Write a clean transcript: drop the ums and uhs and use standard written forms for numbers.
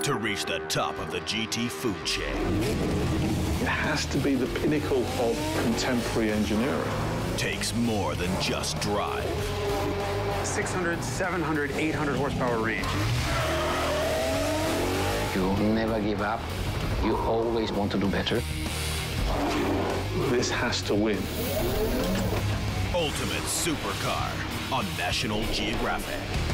to reach the top of the GT food chain. It has to be the pinnacle of contemporary engineering. Takes more than just drive. 600, 700, 800 horsepower range. You never give up. You always want to do better. This has to win. Ultimate Supercar on National Geographic.